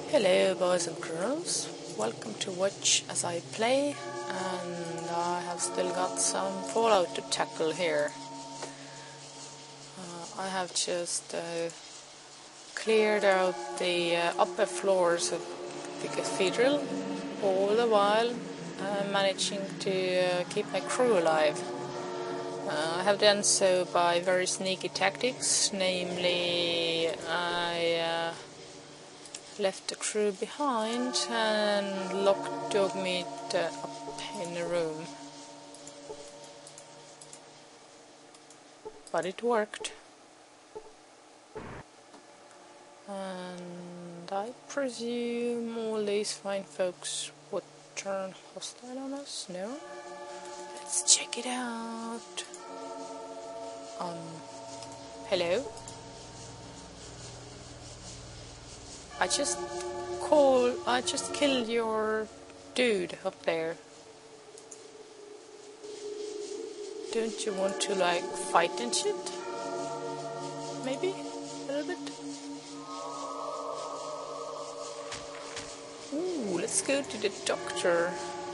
Hello boys and girls, welcome to watch as I play, and I have still got some fallout to tackle here. I have just cleared out the upper floors of the cathedral, all the while managing to keep my crew alive. I have done so by very sneaky tactics, namely I left the crew behind and locked Dogmeat up in a room. But it worked. And I presume all these fine folks would turn hostile on us? No? Let's check it out. Hello? I just killed your dude up there. Don't you want to like fight and shit? Maybe? A little bit? Ooh, let's go to the doctor.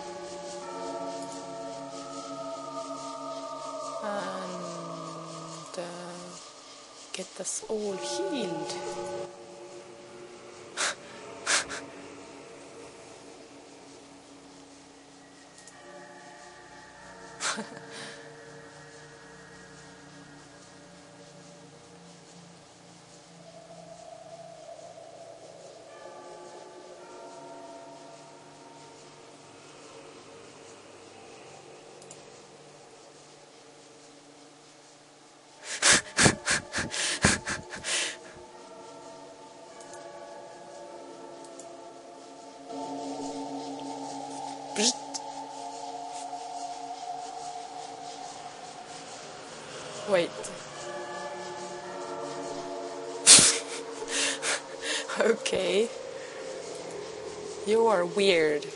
And get us all healed. Wait. Okay. You are weird.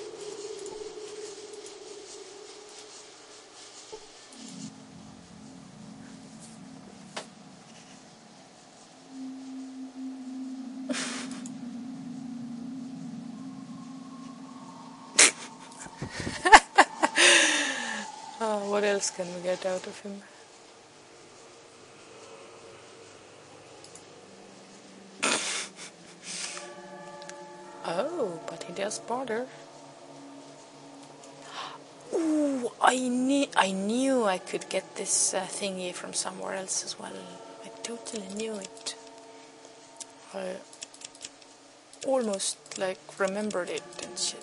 What else can we get out of him? Oh, but he does bother. Ooh, I knew I could get this thingy from somewhere else as well. I totally knew it. I almost like remembered it and shit.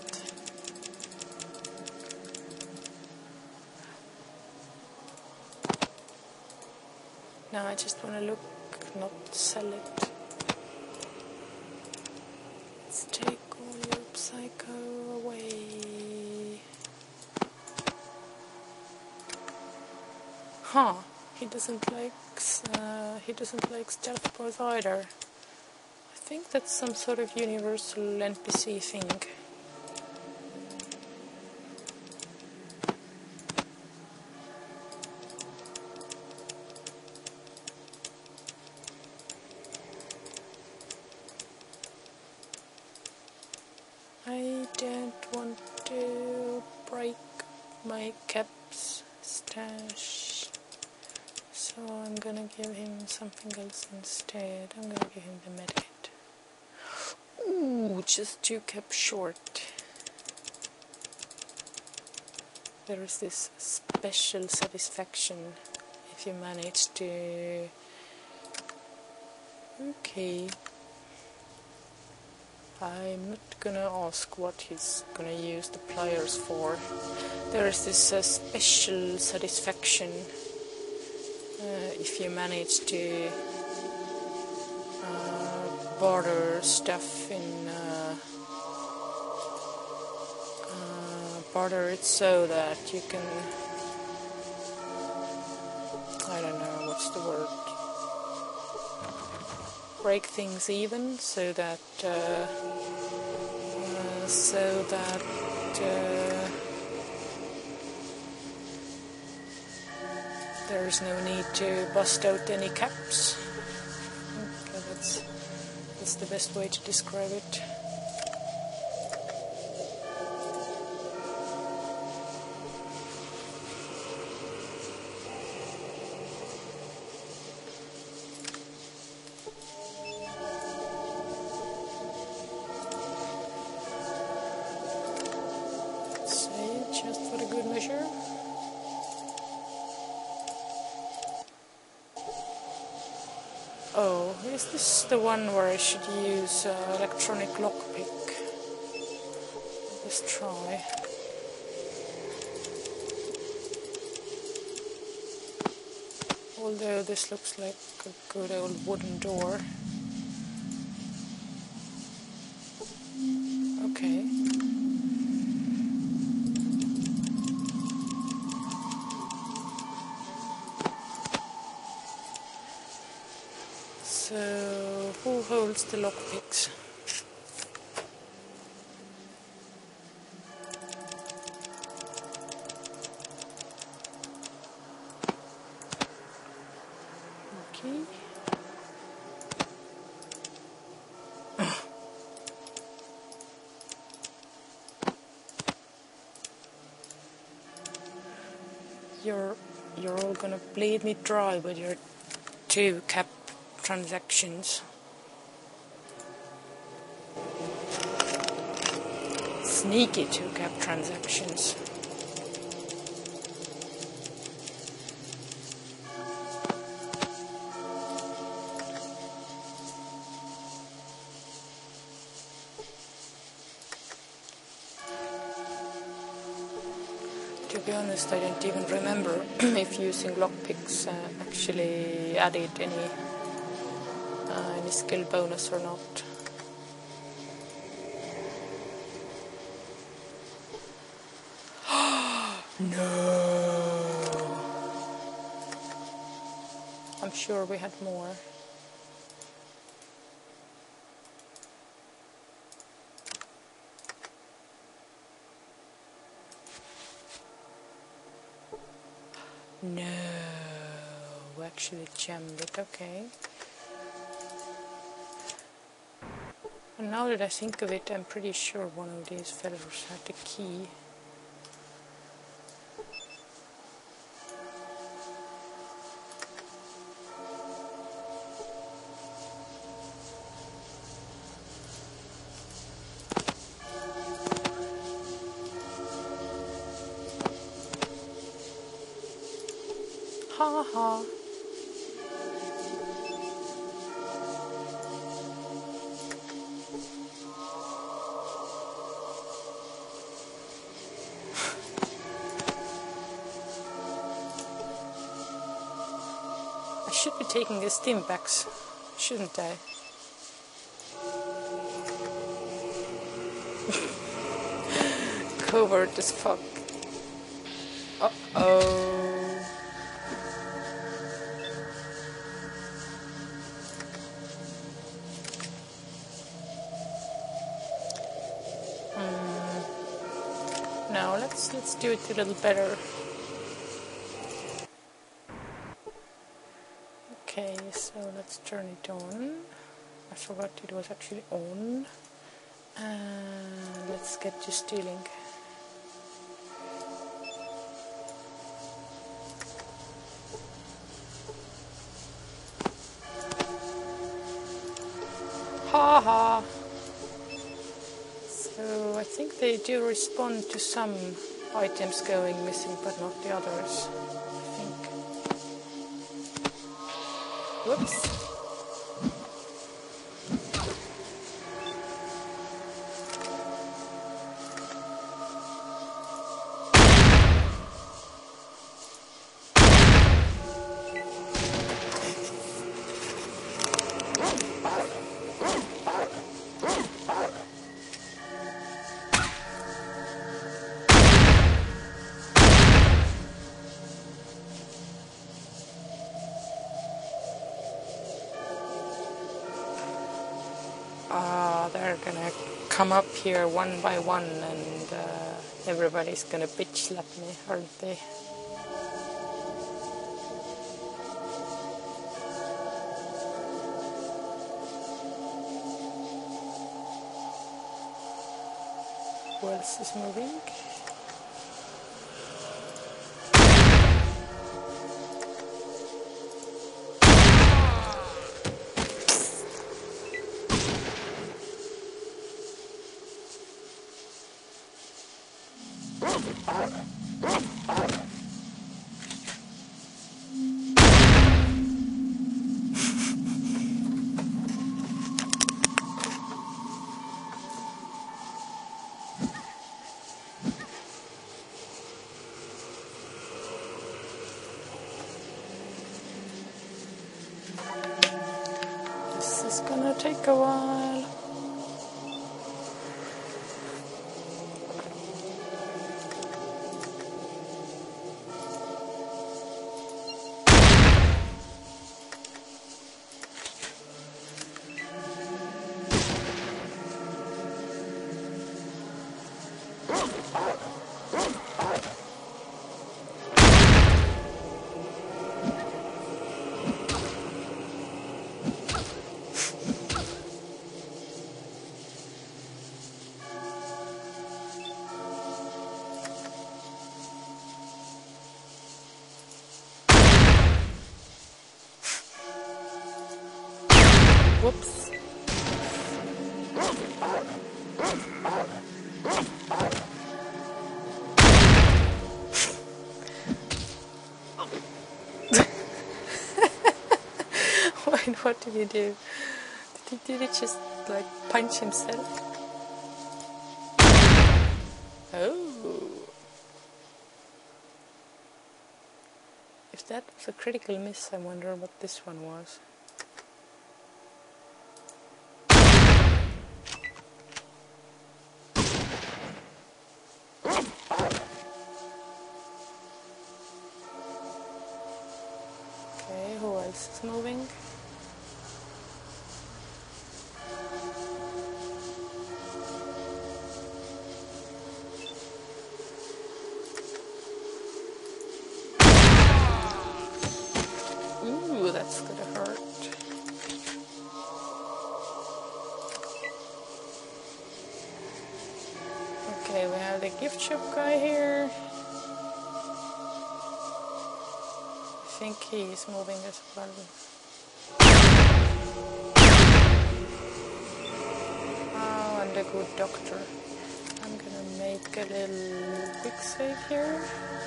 Now I just want to look, not sell it. Let's take all your psycho away. Huh? He doesn't like stealth boys either. I think that's some sort of universal NPC thing. I don't want to break my cap's stash, so I'm gonna give him something else instead. I'm gonna give him the medkit. Ooh, just 2 caps short. There is this special satisfaction if you manage to... Okay. I'm not gonna ask what he's gonna use the pliers for. There is this special satisfaction if you manage to barter stuff in barter it so that you can, I don't know what's the word, break things even so that there's no need to bust out any caps. Okay, that's the best way to describe it. Oh, is this the one where I should use electronic lockpick? Let's try. Although this looks like a good old wooden door. Okay. So, who holds the lockpicks? Okay. You're all gonna bleed me dry with your 2 cap transactions. Sneaky 2 cap transactions. To be honest, I don't even remember if using lockpicks actually added any skill bonus or not. No! I'm sure we had more. No, we actually jammed it, okay. And now that I think of it, I'm pretty sure one of these fellows had the key. Ha ha. I should be taking the steam packs, shouldn't I? Covert as fuck. Uh-oh. Now let's do it a little better. Okay, so let's turn it on. I forgot it was actually on. And let's get to stealing. Ha ha! So I think they do respond to some items going missing, but not the others, I think. Whoops. They're gonna come up here one by one and everybody's gonna bitch slap me, aren't they? Who else is moving? This is gonna take a while. Whoops. Wait, what did he do? Did he just like punch himself? Oh. If that was a critical miss, I wonder what this one was. Okay, who else is moving? Ooh, that's gonna hurt. Okay, we have the gift shop guy here. I think he is moving as well. Oh, and a good doctor. I'm gonna make a little quick save here.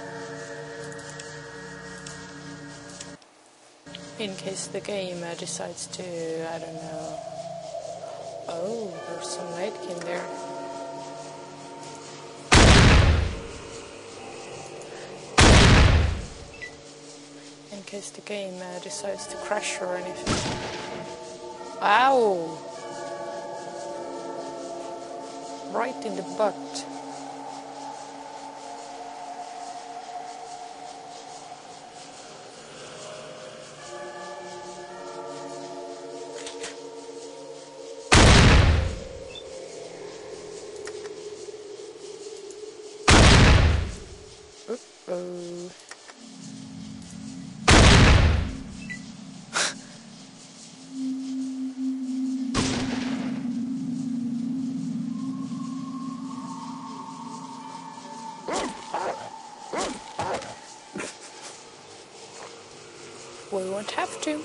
In case the game decides to, I don't know. Oh, there's some lightkin there. In case the game decides to crash or anything. Ow! Right in the butt. Uh-oh. We won't have to.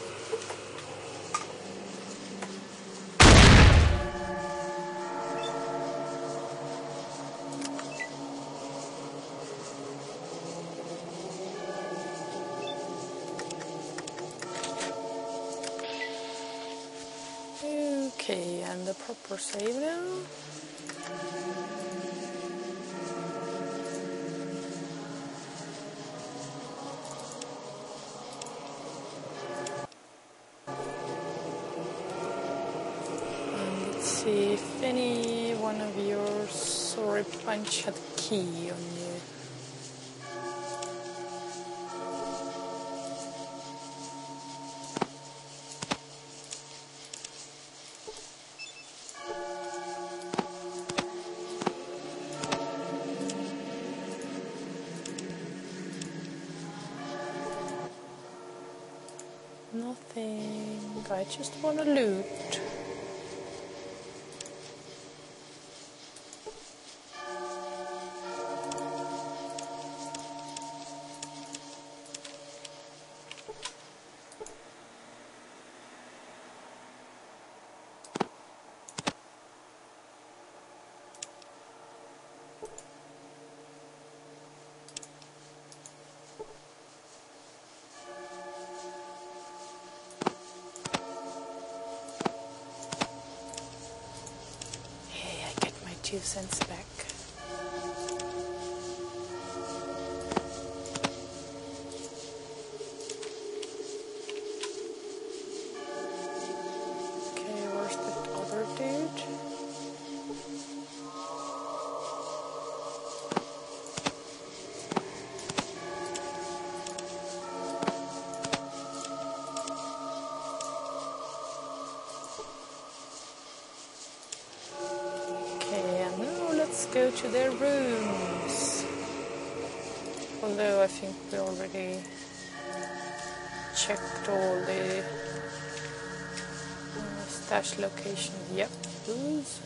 Okay, and the proper save now. And let's see if any one of your sorry punch had a key on you. Nothing. I just want to loot. Hey, I get my 2 cents back. go to their rooms. Although I think we already checked all the stash location. Yep. Oops.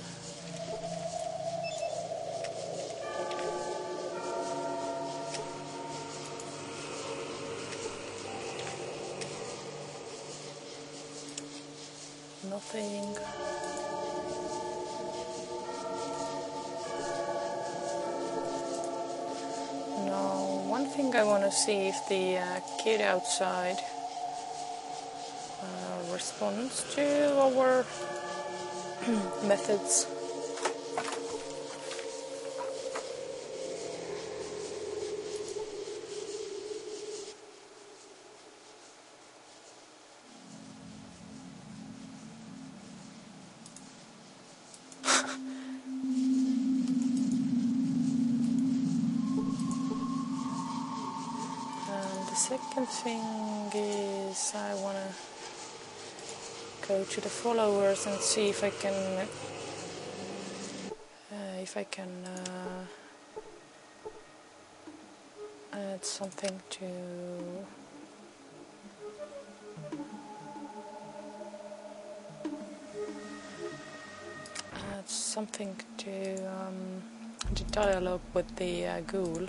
Nothing. No, one thing I want to see if the kid outside responds to our methods. Second thing is I want to go to the followers and see if I can add something to the dialogue with the ghoul.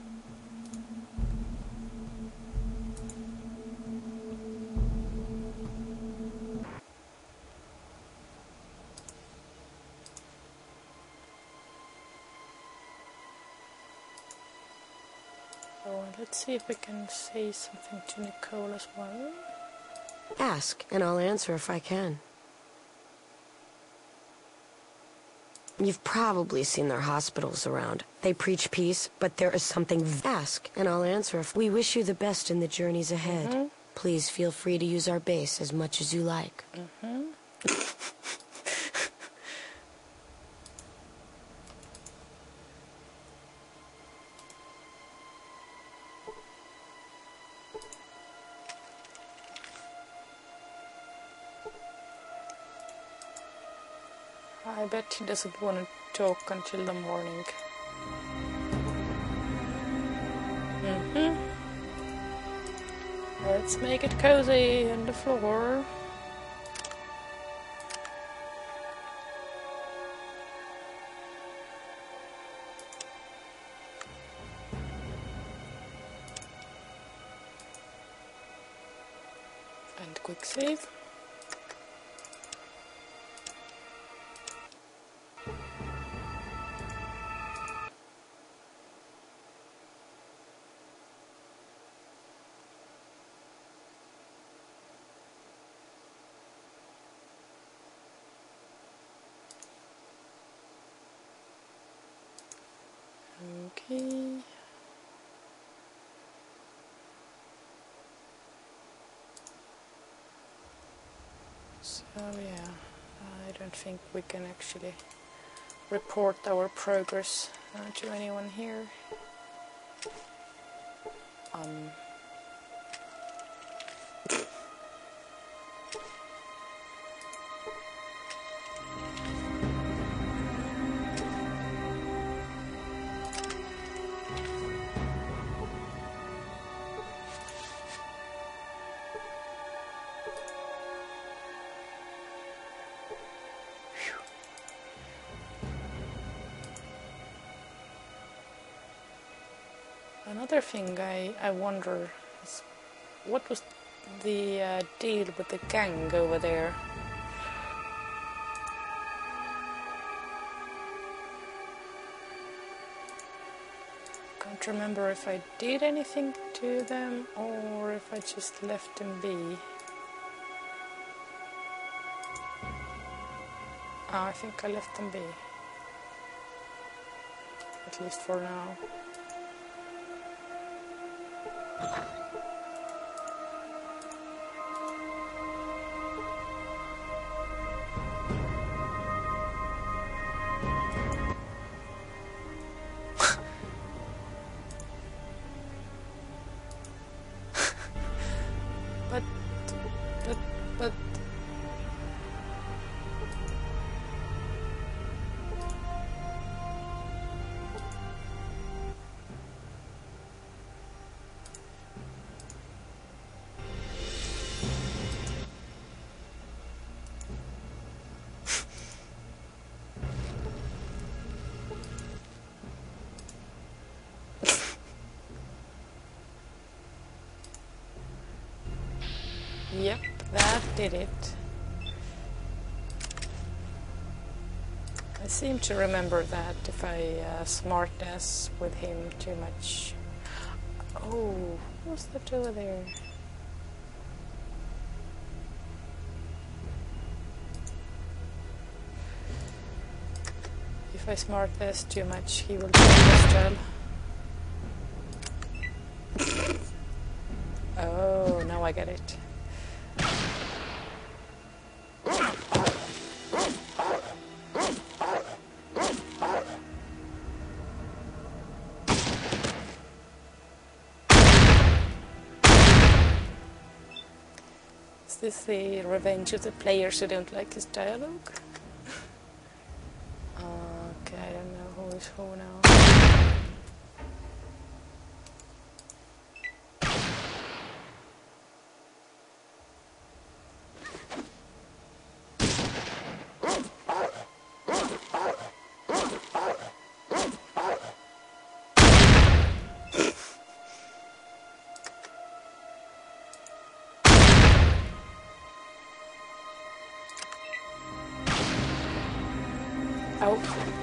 Let's see if we can say something to Nicole as well. Ask, and I'll answer if I can. You've probably seen their hospitals around. They preach peace, but there is something... Ask, and I'll answer if... We wish you the best in the journeys ahead. Please feel free to use our base as much as you like. I bet he doesn't want to talk until the morning. Let's make it cozy on the floor. And quick save. Okay. So yeah, I don't think we can actually report our progress to anyone here. Another thing I wonder is what was the deal with the gang over there? Can't remember if I did anything to them or if I just left them be. I think I left them be. At least for now. But that did it. I seem to remember that if I smartness with him too much. Oh, what's that over there? If I smartness too much, he will turn hostile. Oh, now I get it. Is this the revenge of the players who don't like his dialogue? Okay, I don't know who is who now. Oh.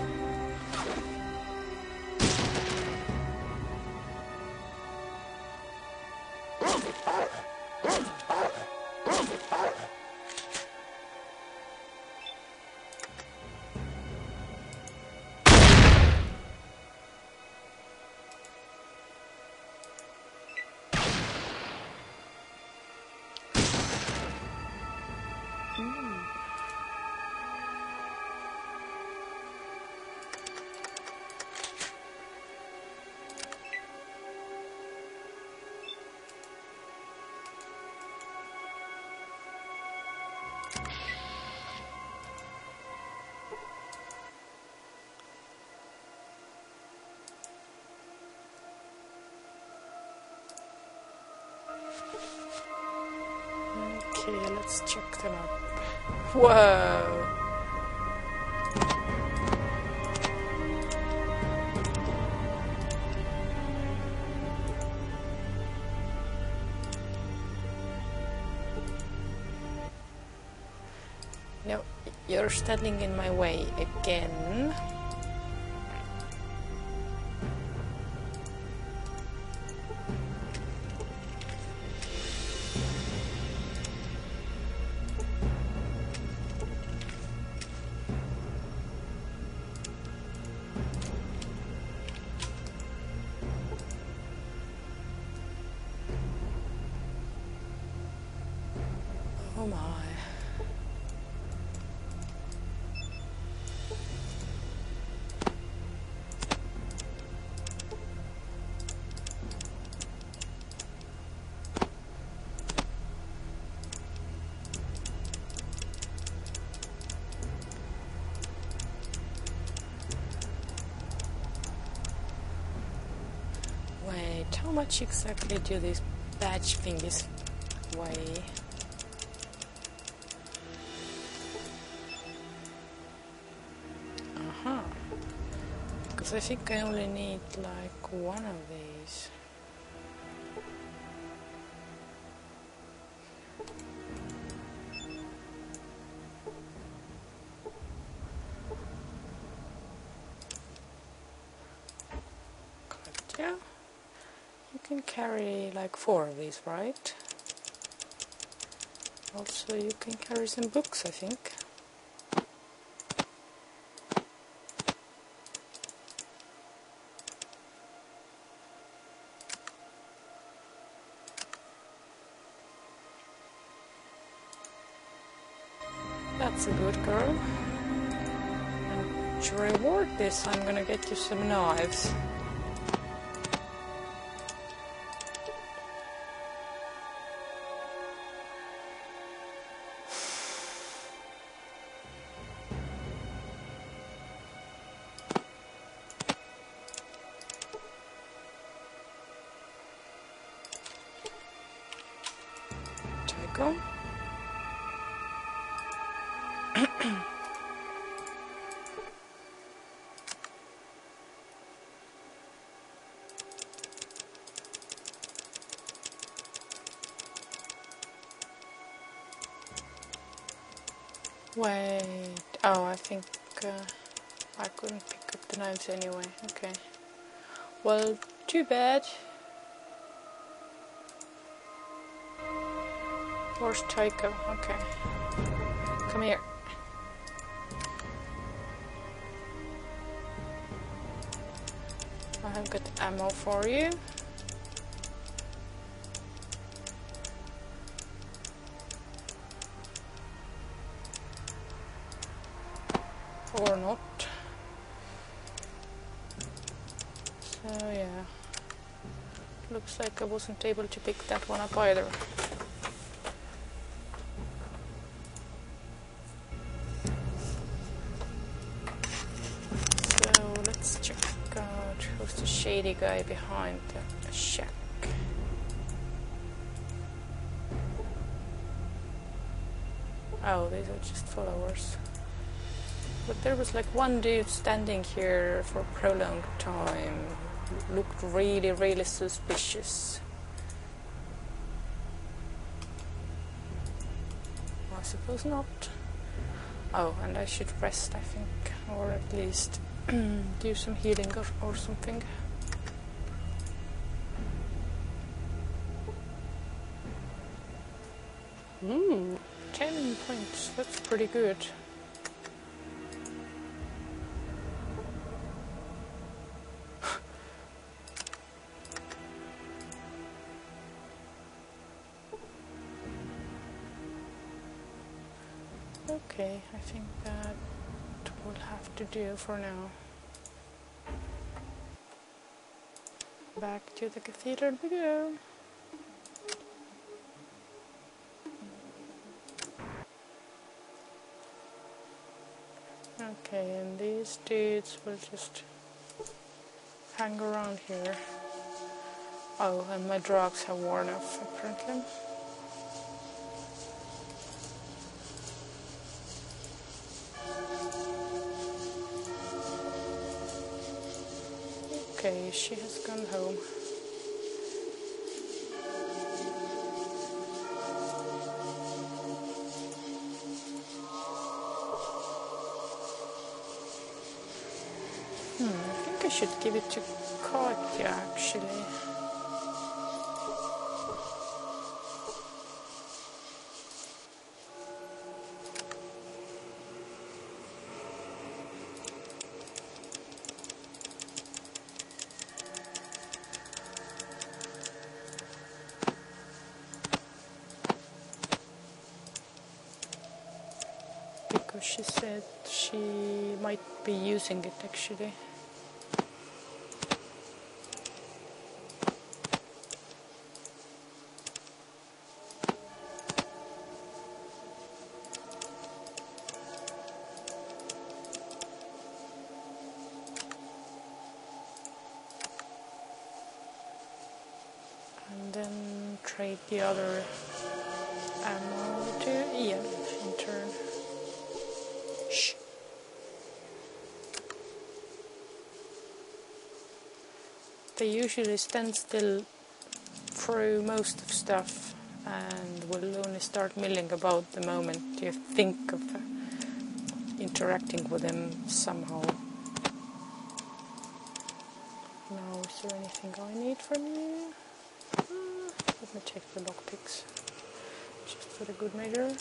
Okay, let's check them out. Whoa! No, you're standing in my way again. Oh my. Wait, how much exactly do these badge thingies weigh? Because I think I only need like one of these. But yeah, you can carry like 4 of these, right? Also, you can carry some books, I think. That's a good girl. And to reward this, I'm gonna get you some knives. Take them. Wait. Oh, I think I couldn't pick up the knives anyway. Okay. Well, too bad. Where's Tycho? Okay. Come here. I have got ammo for you. Or not. So yeah. Looks like I wasn't able to pick that one up either. So let's check out who's the shady guy behind the shack. Oh, these are just followers. But there was like one dude standing here for a prolonged time. Looked really, really suspicious. I suppose not. Oh, and I should rest, I think. Or at least do some healing or something. 10 points. That's pretty good. Okay, I think that will have to do for now. Back to the cathedral we go. Okay, and these dudes will just hang around here. Oh, and my drugs have worn off apparently. Okay, she has gone home. I think I should give it to Katja actually. Because she said she might be using it actually. And then trade the other ammo to Ian in turn. Shh. They usually stand still through most of stuff and will only start milling about the moment you think of interacting with them somehow. Now, is there anything I need from you? Let me take the lockpicks, just for the good measure.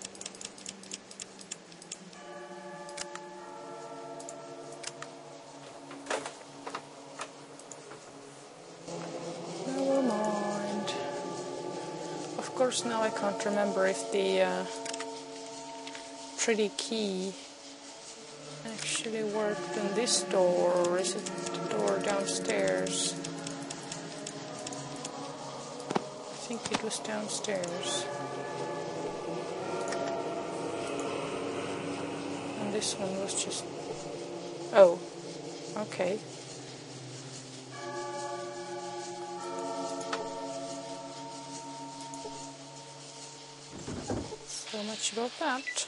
Never mind. Of course, now I can't remember if the pretty key actually worked on this door, or is it the door downstairs? I think it was downstairs. And this one was just... Oh, okay. So much about that.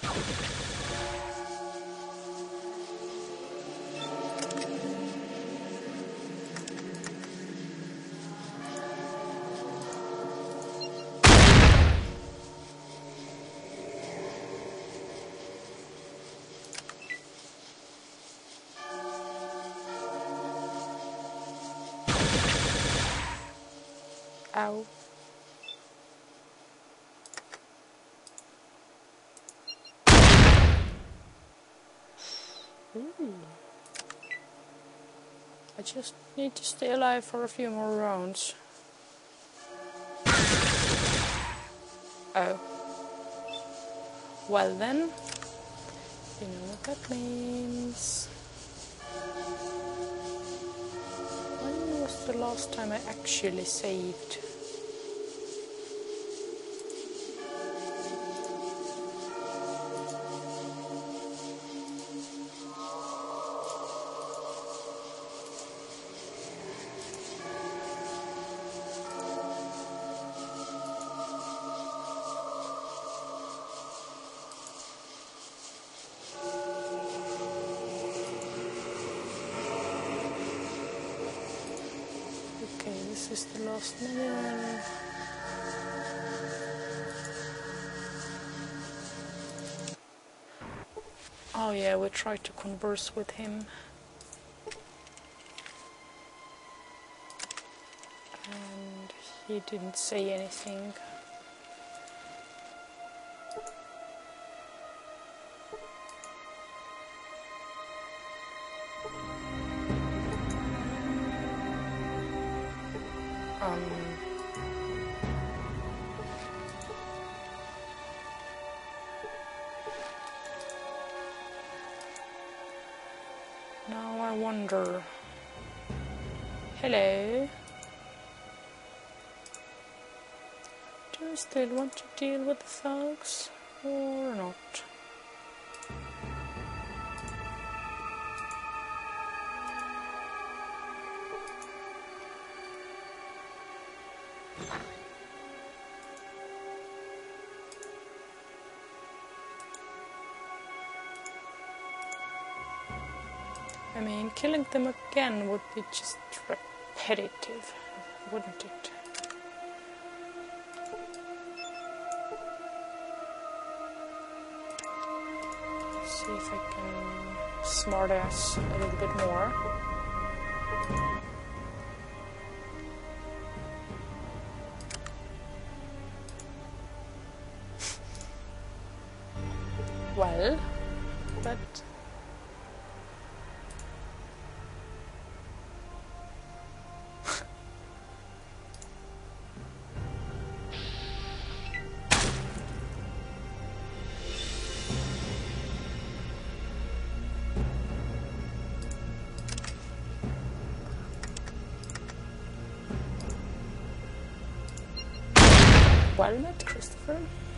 Ow. I just need to stay alive for a few more rounds. Oh. Well then, you know what that means. When was the last time I actually saved? Okay, this is the last one. Oh yeah, we tried to converse with him. And he didn't say anything. Now I wonder. Hello? Do you still want to deal with the thugs or not? I mean, killing them again would be just repetitive, wouldn't it? See if I can smartass a little bit more. Well, but well met, Christopher.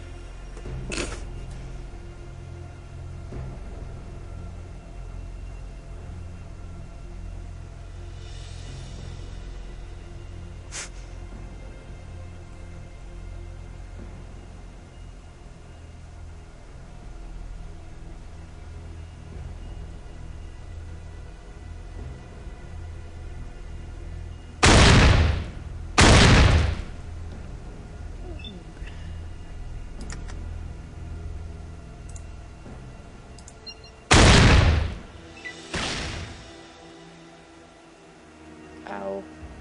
Ow.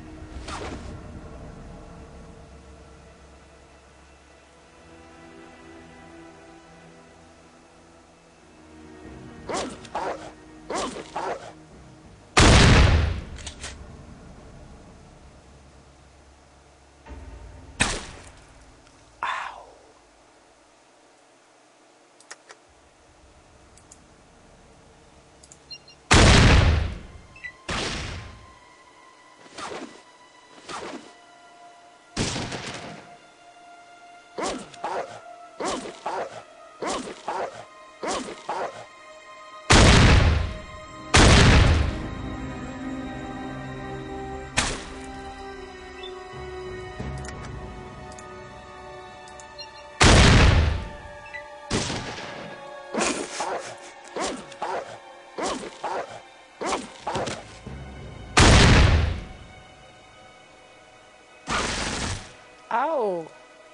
Ow!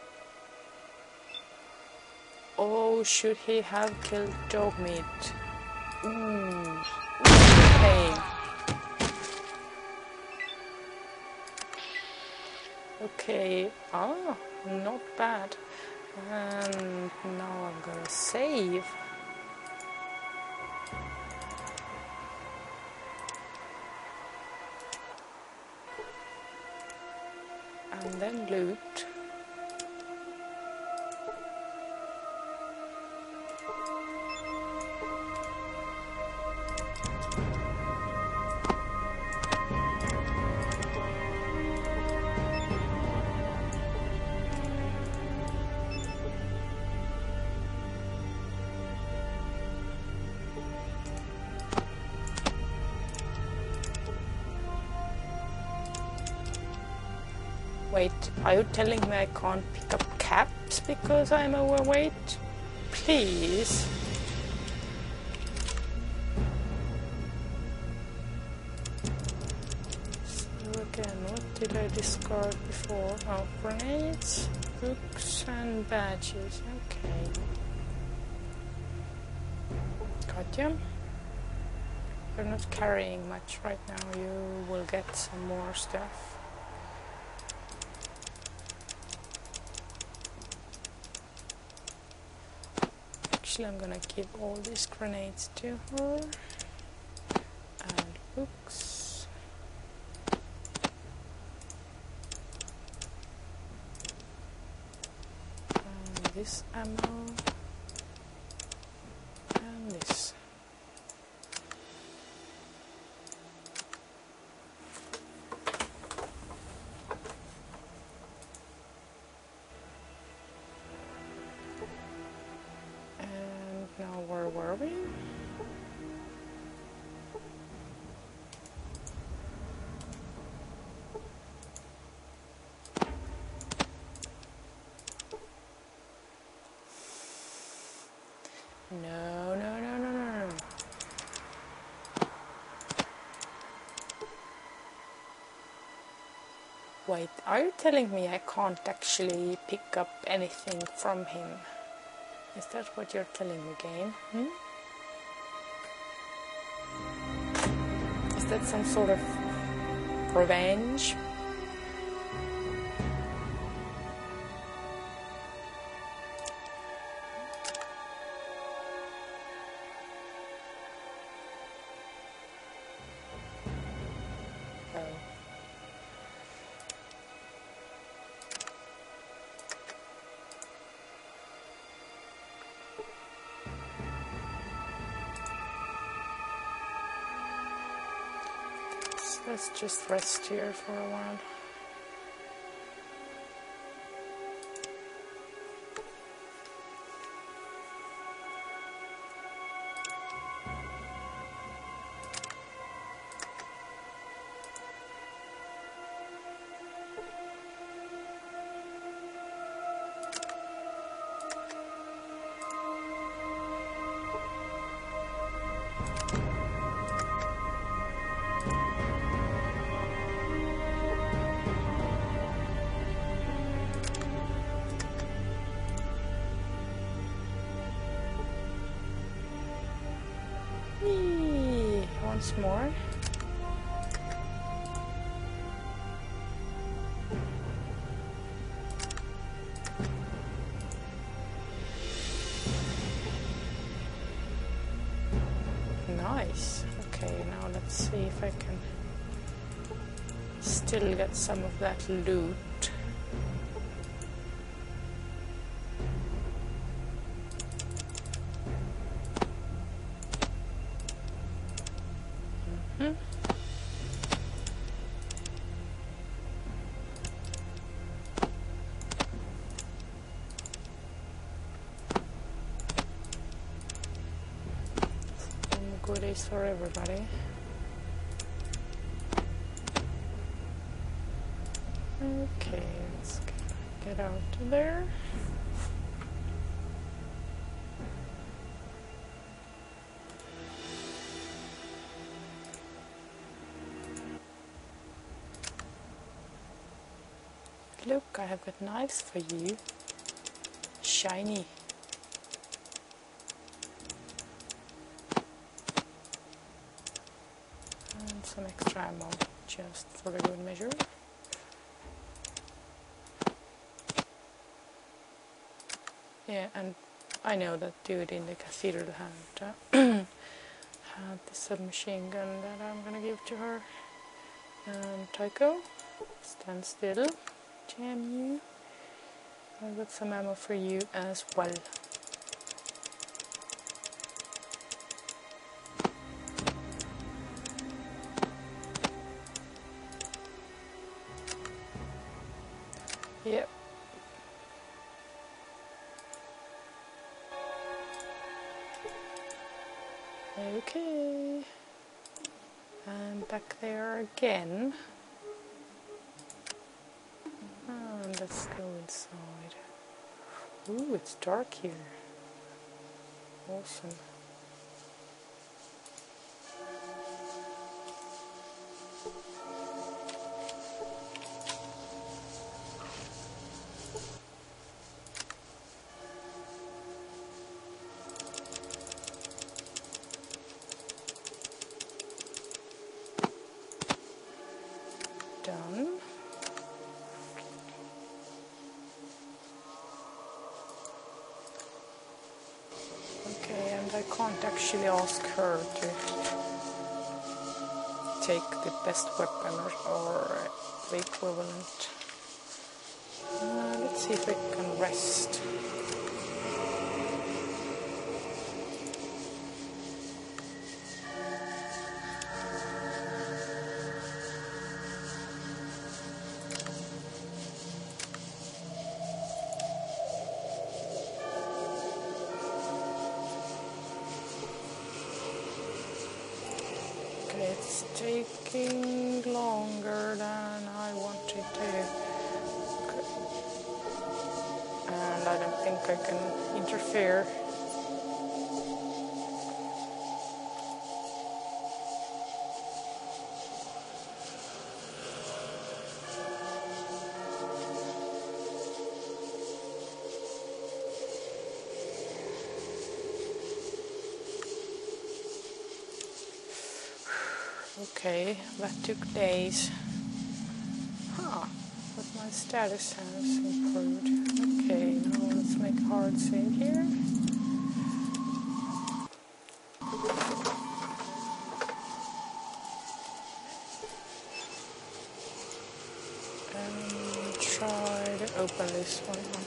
Oh, should he have killed dog meat? Ooh, pain. Okay, not bad. And now I'm gonna save. And then loot. Wait, are you telling me I can't pick up caps because I'm overweight? Please. So again, what did I discard before? Oh, grenades, books and badges. Okay. Gotcha. You're not carrying much right now. You will get some more stuff. Actually, I'm gonna give all these grenades to her. And books. And this ammo. And this. And now where were we? No, no, no, no, no, no. Wait, are you telling me I can't actually pick up anything from him? Is that what you're telling me, game? Is that some sort of revenge? Let's just rest here for a while. Whee! Once more. Nice. Okay, now let's see if I can still get some of that loot. Goodies for everybody. Okay, let's get out of there. Look, I have got knives for you. Shiny. And some extra ammo, just for the good measure. Yeah, and I know that dude in the cathedral had had the submachine gun that I'm gonna give to her. And Tycho, stand still. Damn you. I've got some ammo for you as well. Yep. Okay. And back there again. And let's go inside. Ooh, it's dark here. Awesome. Done. Okay, and I can't actually ask her to take the best weapon or the equivalent. Let's see if we can rest. It's taking longer than I wanted to. And I don't think I can interfere. Okay, that took days. Huh, but my status has improved. Okay, now let's make a hard save here. And try to open this one up.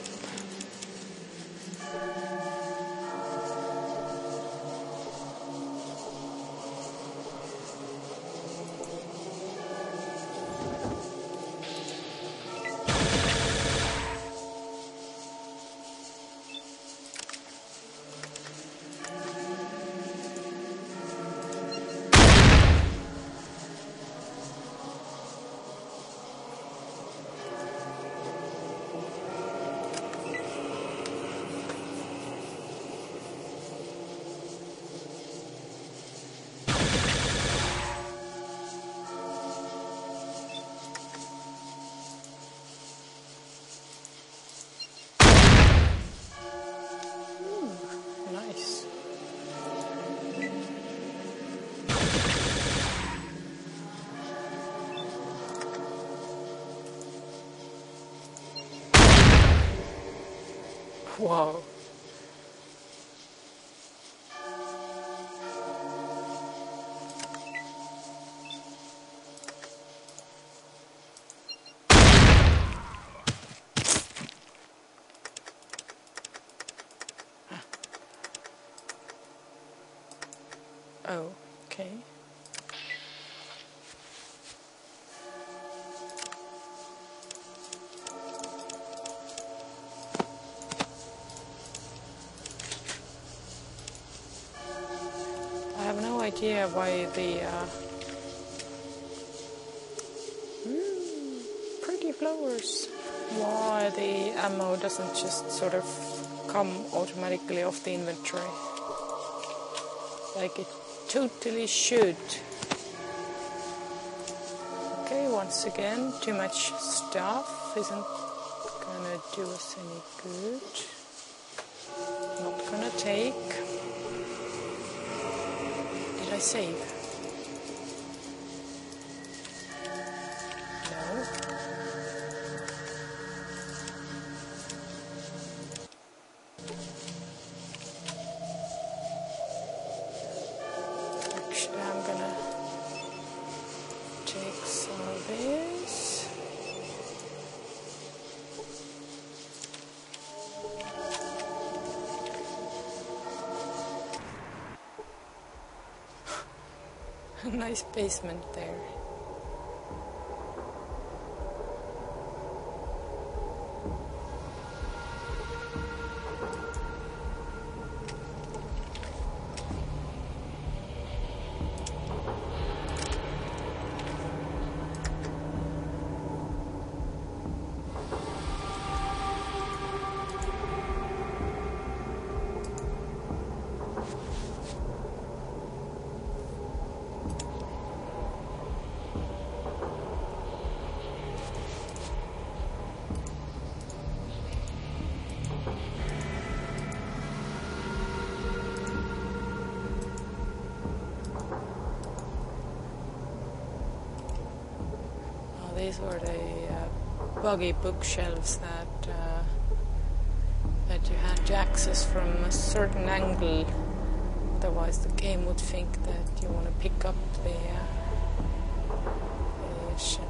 Nice. Whoa. Oh, okay. I have no idea why the pretty flowers. Why the ammo doesn't just sort of come automatically off the inventory. Like it totally should. Okay, once again, too much stuff isn't gonna do us any good. Not gonna take. Did I save? No. Nice basement there. These were the buggy bookshelves that you had to access from a certain angle. Otherwise, the game would think that you want to pick up the shelf.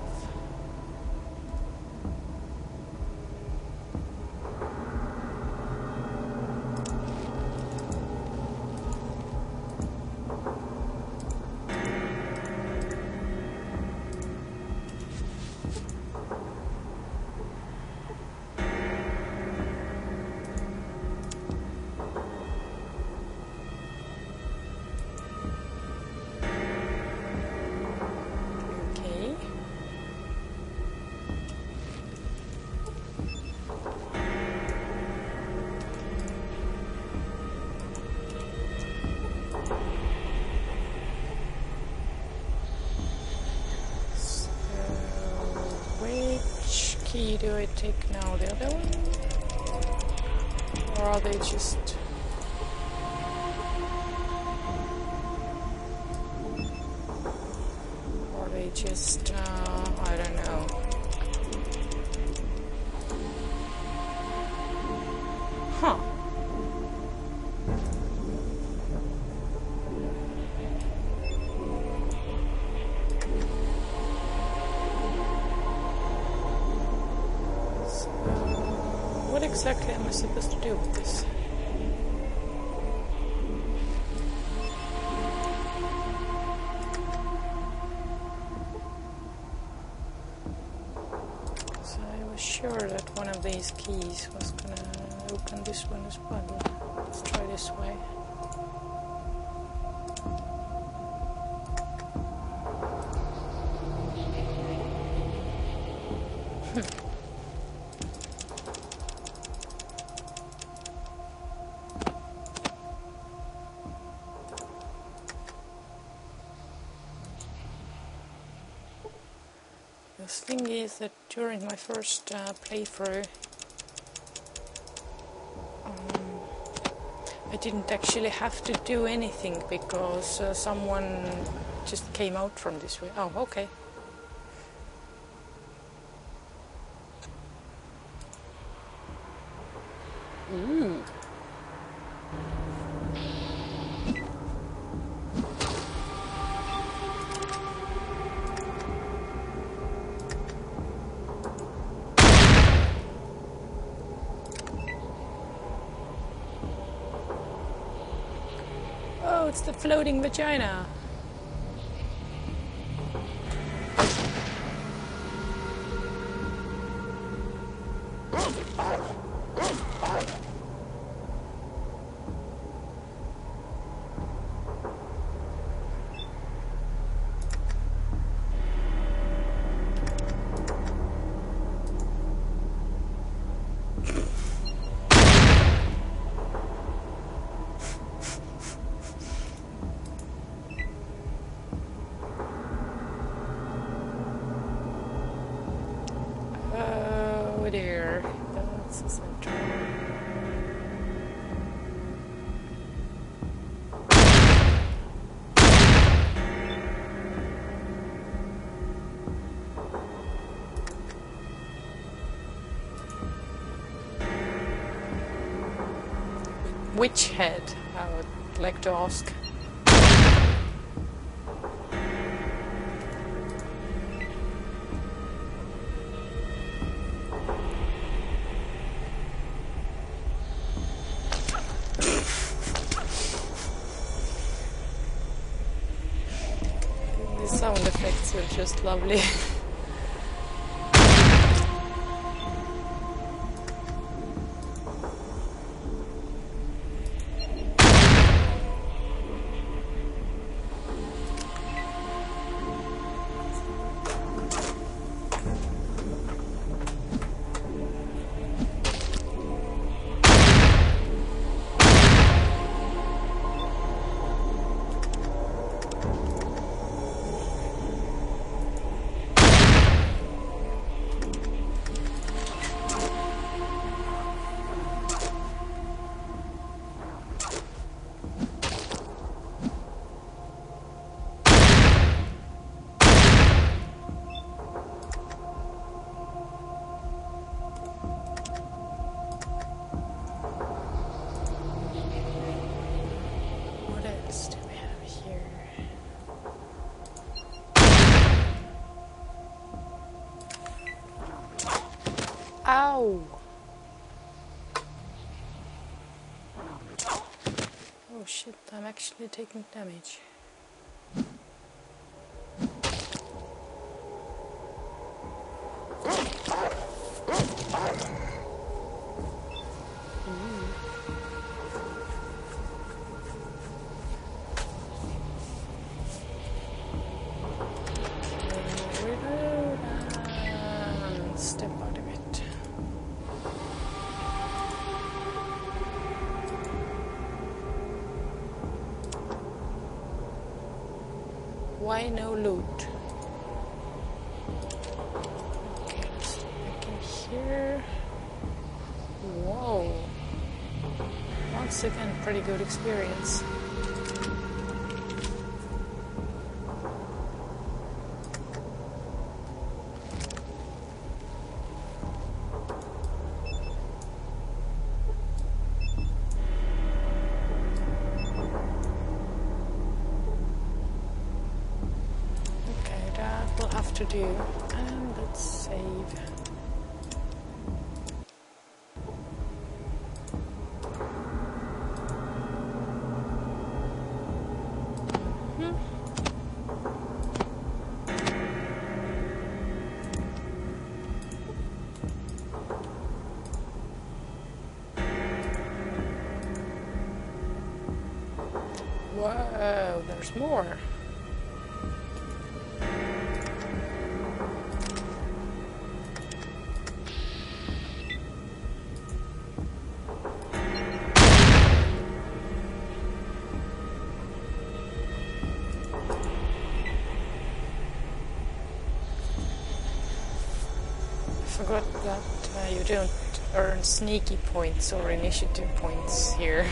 Do I take now the other one? Or are they just... I don't know. Huh. What exactly am I supposed to do with this? So I was sure that one of these keys was gonna open this one as well. Let's try this way. The thing is that during my first playthrough, I didn't actually have to do anything because someone just came out from this way. Oh, okay. Ooh. Oh, it's the floating vagina. Oh dear, that's the center. Which head, I would like to ask. sound effects are just lovely. Ow! Oh shit, I'm actually taking damage. Reload and step out of it. Why no loot? Okay, let's look in here. Whoa. Once again, pretty good experience. To do, and let's save. Whoa, there's more. Forgot that you don't earn sneaky points or initiative points here.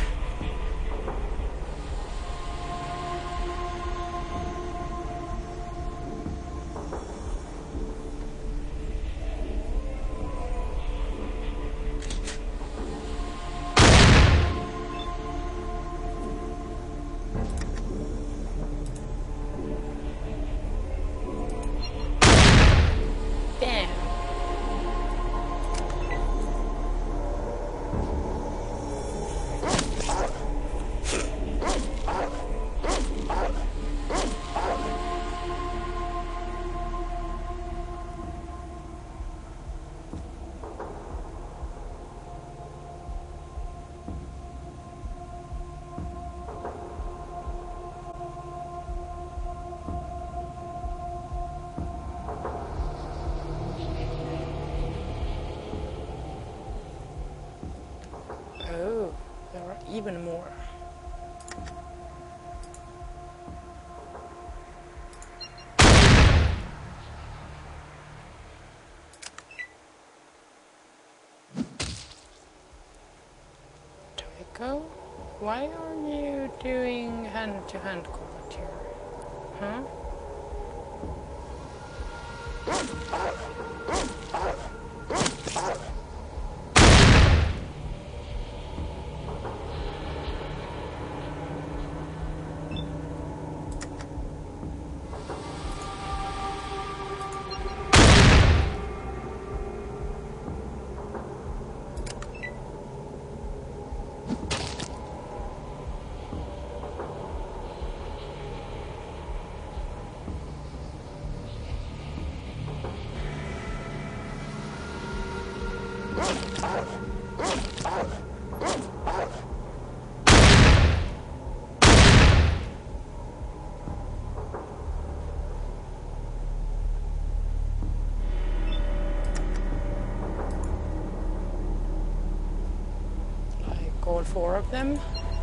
Oh, there are even more. Do I go? Why are you doing hand-to-hand combat here? Huh? all 4 of them.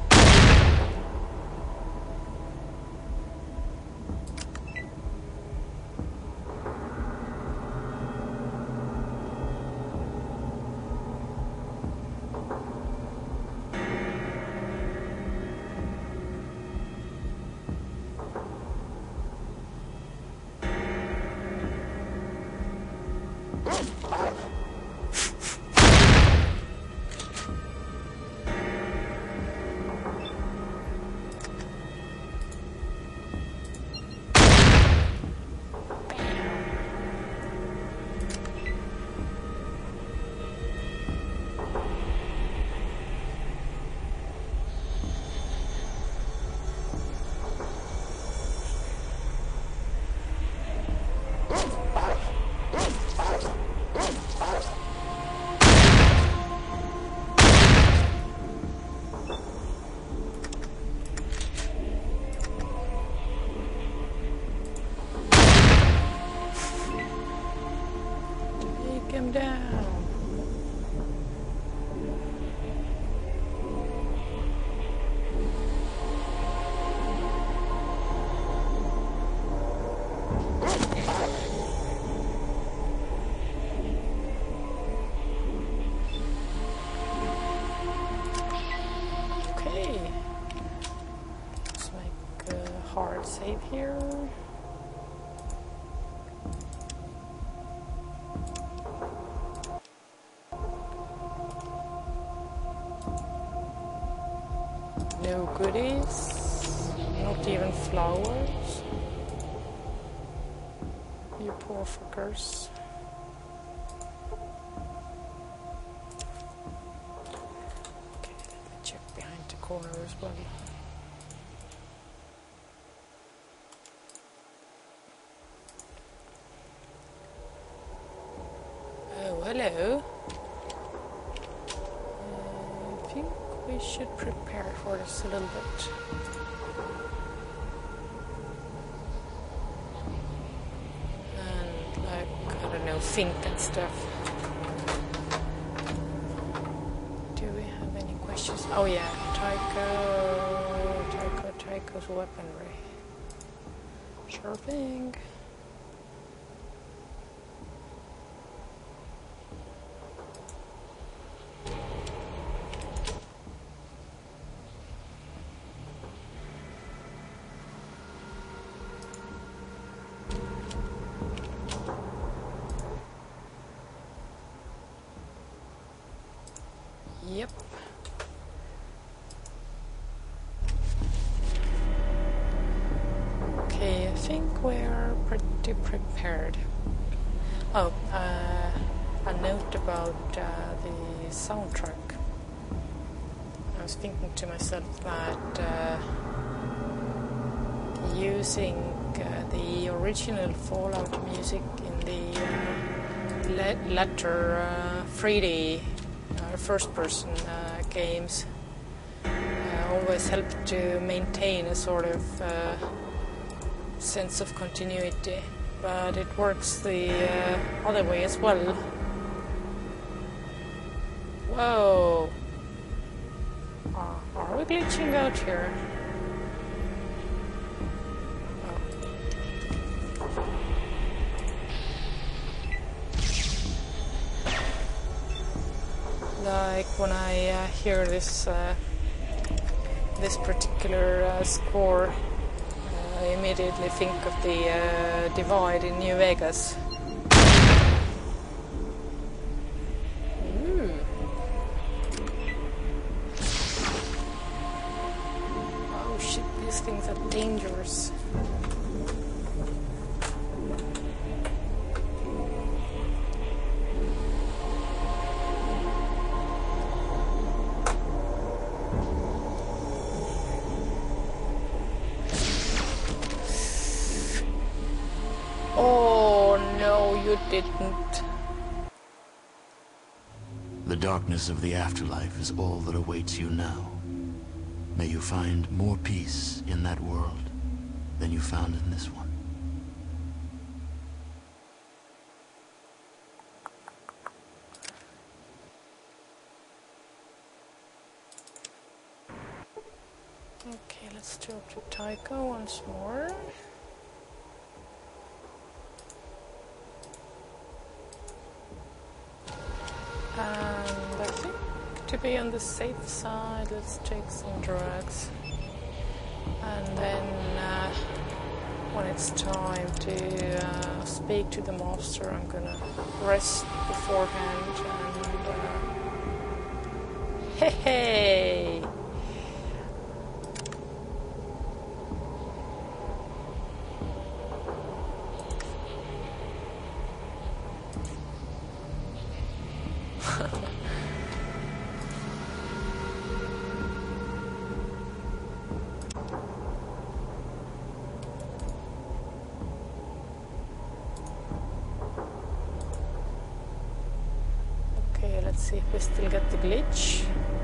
Him down. Okay. Let's make a hard save here. No goodies, not even flowers. You poor fuckers. Okay, let me check behind the corner as well. Oh, hello. I think we should prepare for this a little bit. And like, I don't know, think and stuff. Do we have any questions? Oh yeah, Tycho's weaponry. Sure thing. Yep. Okay, I think we're pretty prepared. Oh, a note about the soundtrack. I was thinking to myself that using the original Fallout music in the latter 3D first-person games always help to maintain a sort of sense of continuity, but it works the other way as well. Whoa! Are we glitching out here? Like when I hear this this particular score, I immediately think of the Divide in New Vegas. Ooh. Oh shit, these things are dangerous. Oh no, you didn't. The darkness of the afterlife is all that awaits you now. May you find more peace in that world than you found in this one. let's talk to Taiko once more. And I think to be on the safe side, let's take some drugs. And then when it's time to speak to the master, I'm gonna rest beforehand and hey! Okay, let's see if we still get the glitch.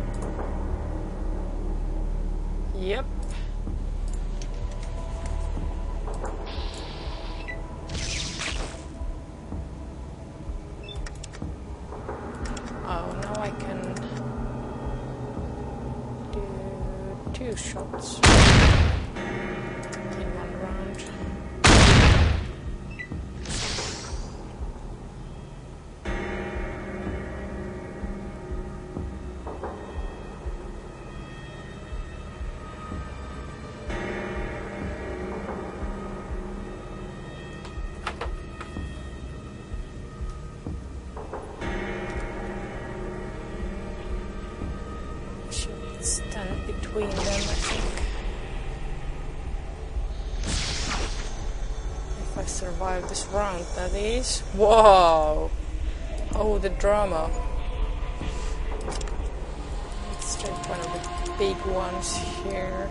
Yep. Oh, now I can do 2 shots in 1 round. Stand between them, I think. If I survive this round, that is. Whoa! Oh, the drama. Let's take one of the big ones here.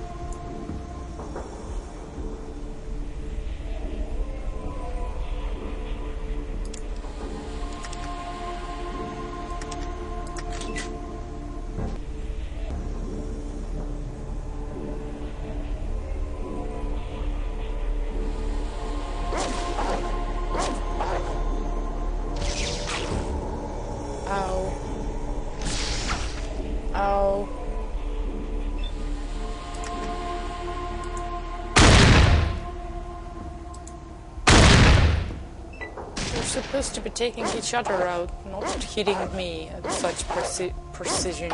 Supposed to be taking each other out, not hitting me at such precision.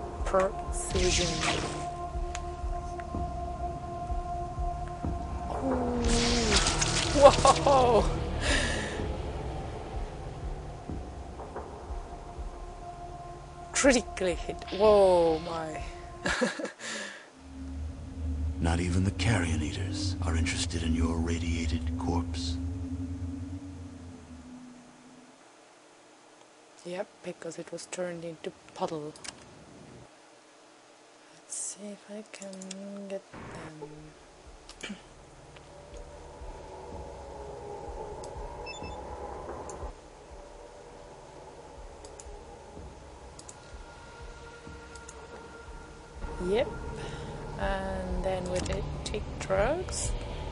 Ooh. Whoa! Critically hit. Whoa, my. Not even the carrion eaters are interested in your radiated corpse. Yep, because it was turned into puddle. Let's see if I can get them. Yep, and then we take drugs.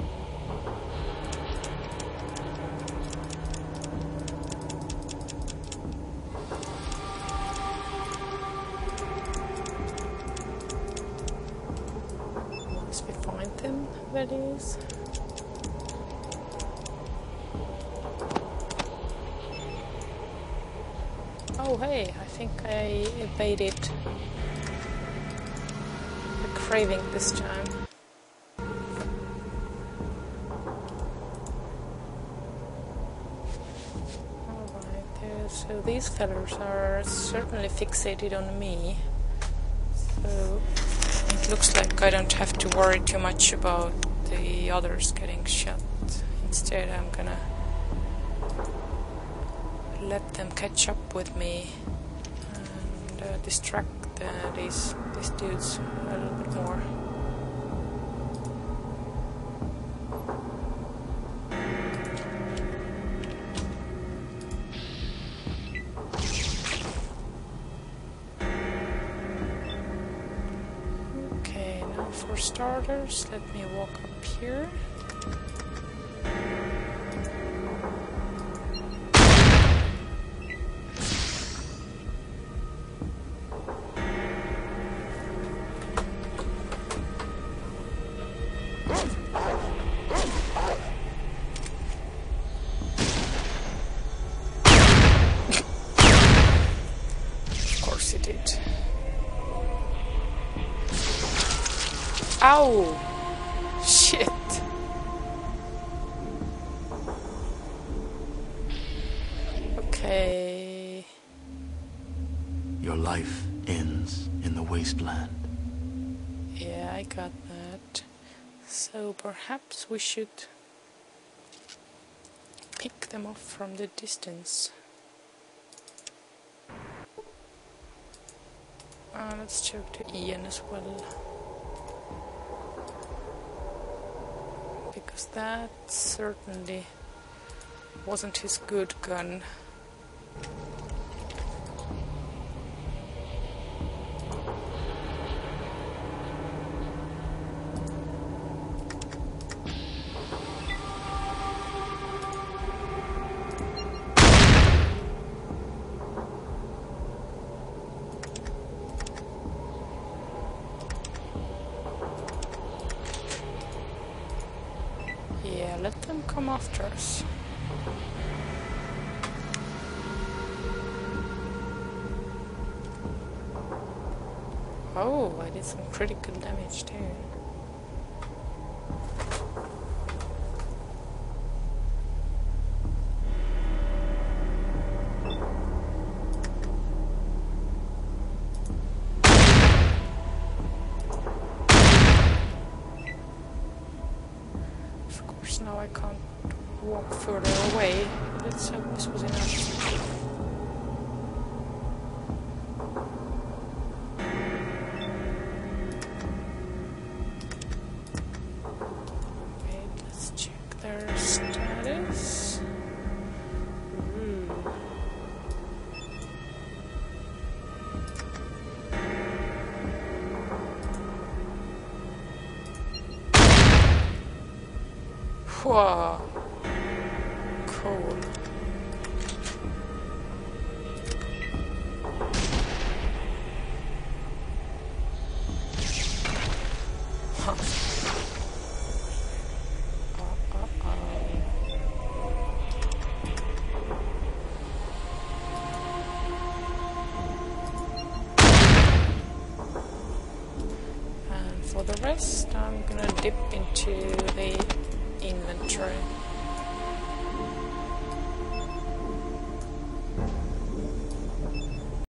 That is. Oh hey, I think I evaded the craving this time. Alright, so these fellas are certainly fixated on me. So it looks like I don't have to worry too much about the others getting shot. Instead, I'm gonna let them catch up with me and distract these dudes a little bit more. For starters, let me walk up here. Ow! Shit! Okay. Your life ends in the wasteland. Yeah, I got that. So perhaps we should pick them off from the distance. Let's check to Ian as well. Because that certainly wasn't his good gun. Yeah, let them come after us. Oh, I did some critical damage too. Of course, now I can't walk further away. Let's hope this was enough. Their status. Wow. Cool. Huh. For the rest, I'm gonna dip into the inventory.